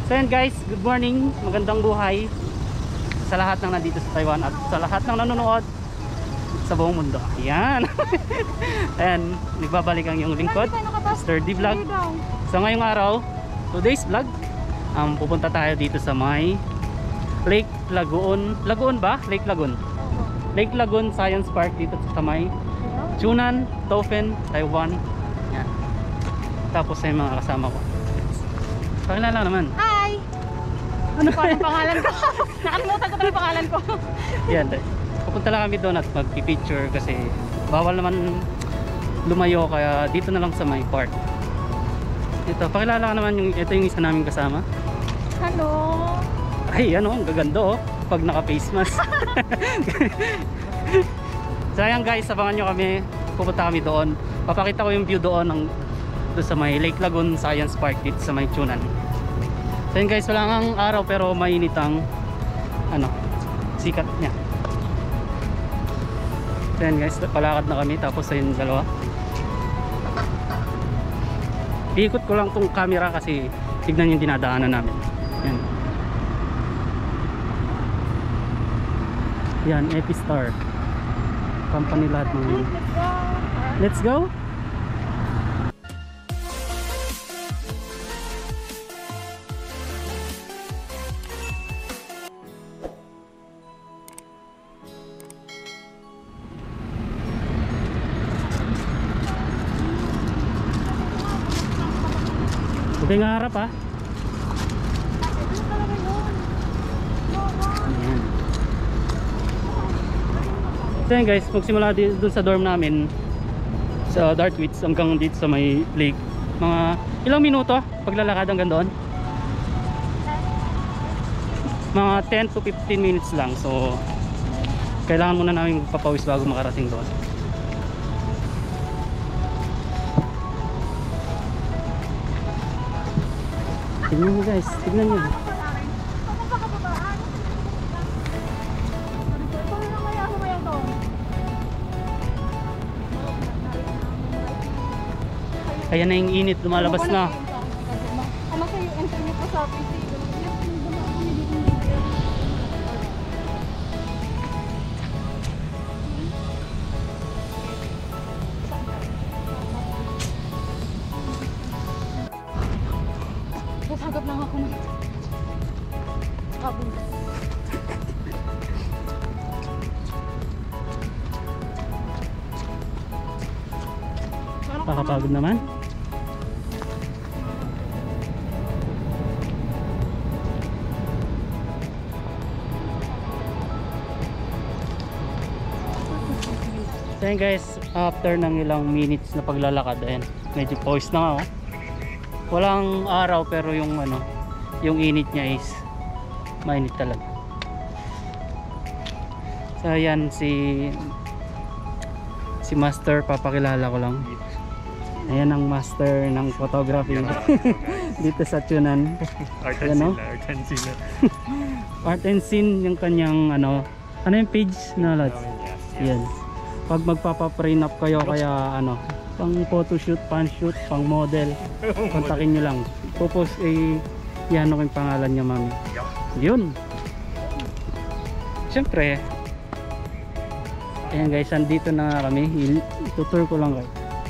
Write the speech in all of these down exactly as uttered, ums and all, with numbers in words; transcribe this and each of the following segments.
So yan guys, good morning, magandang buhay sa lahat ng nandito sa Taiwan at sa lahat ng nanonood sa buong mundo. Ayan. And nagbabalik ang iyong lingkod, Mister D Vlog. So ngayong araw, today's vlog, um, pupunta tayo dito sa may Lake Lagoon. Lagoon ba? Lake Lagoon. Lake Lagoon Science Park dito sa may Chunan, Tofen, Taiwan. Yan. Tapos ay mga kasama ko. Pakilala naman. Hi! Ano pa ang pangalan ko? Nakalimutan ko pala yung pangalan ko. Yan. Pupunta lang kami doon at magpipicture kasi bawal naman lumayo kaya dito na lang sa may park. Ito, pakilala ka naman yung, ito yung isa namin kasama. Hello! Ay, ano, ang gaganda oh. Pag naka-face mask. So ayan guys, abangan nyo kami. Pupunta kami doon. Papakita ko yung view doon ng, doon sa may Lake Lagoon Science Park dito sa may Chunan. So ayan guys, wala ngang araw pero mainit ang ano, sikat niya. So ayan guys, palakad na kami tapos ayun dalawa. Iikot ko lang tong camera kasi tignan yung dinadaanan namin. Ayan. Yan, Epistar company lahat ng let's go. Okay nga harap ha. Ayan. So yun guys, magsimula dun sa dorm namin sa Dartwitz hanggang dito sa may lake. Mga ilang minuto paglalakad hanggang doon? Mga ten to fifteen minutes lang. So kailangan muna namin magpapawis bago makarating doon. Tignan nyo guys, tignan nyo. Kaya na yung init, lumalabas na. Ano kayo yung internet ko sa P C? Sagap lang ako na kabul. Pakapagod naman. So yun guys, after ng ilang minutes na paglalakad, ayan, medyo pause na nga oh. Walang araw pero yung ano, yung init niya is mainit talaga. So ayan si si Master, papakilala ko lang. Ayan ang master ng photography dito sa Chunan. Art and ano? scene, art and scene. Art and scene yung kanyang ano, ano yung page na lads? Yan. Pag magpapa-print up kayo kaya ano, pang photoshoot, pan shoot, pang model, kontakin nyo lang. Popost eh, yan ako yung pangalan niya mami. Yun. Siyempre, ayan guys, andito na kami. Itutur ko lang kayo.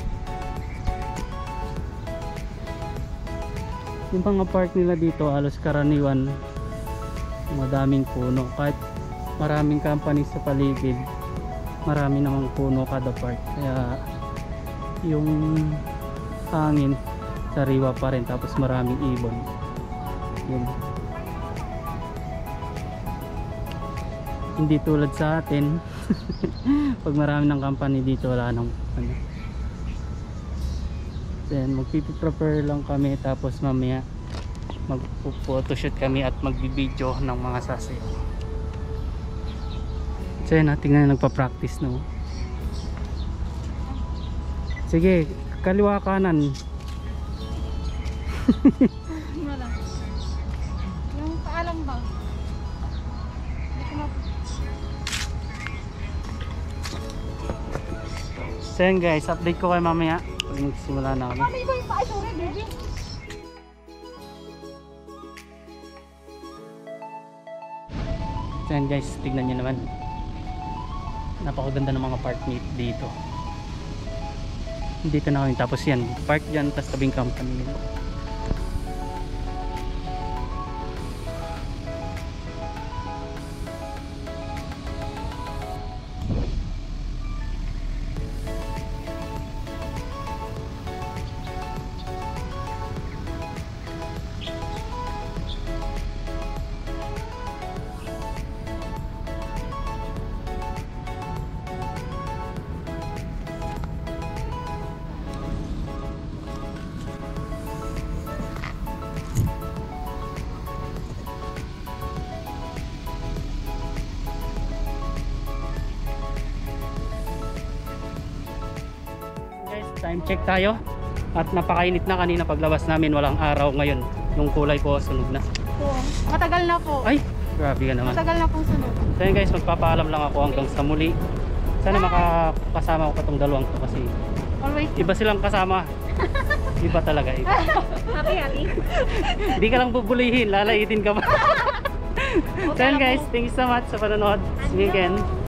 Yung mga park nila dito, halos karaniwan, madaming puno. Kahit maraming company sa paligid, marami namang puno kada park. Kaya yung hangin sariwa pa rin, tapos maraming ibon. Yun. Hindi tulad sa atin. Pag marami ng company dito, wala nang ano. Then magpipi-prepare lang kami, tapos mamaya mag-photoshoot kami at magbibideo ng mga sasayaw. So yun, tingnan na nagpa-practice no. Sige, kaliwa kanan. Wala. Yung paalam ba? So yun guys, update ko kayo mamaya pag magsimula na kami. Ano iba yung paa? Sorry, baby. So yan guys, tignan nyo naman. Napakaganda ng mga park dito. Dito na kami, tapos yan, park dyan, tapos tabing company nila. Time check tayo at napakainit na kanina paglabas namin, walang araw ngayon, yung kulay ko sunog na. Oo. Matagal na po. Ay, grabe ka naman. Matagal na pong sunod. So yun guys, magpapaalam lang ako hanggang sa muli. Sana makakasama ko pa tong dalawang to kasi Always. iba silang kasama. Iba talaga, iba. Happy, happy. Hindi ka lang bubulihin, lalaitin ka pa. So yun guys, thank you so much sa panonood. See you again.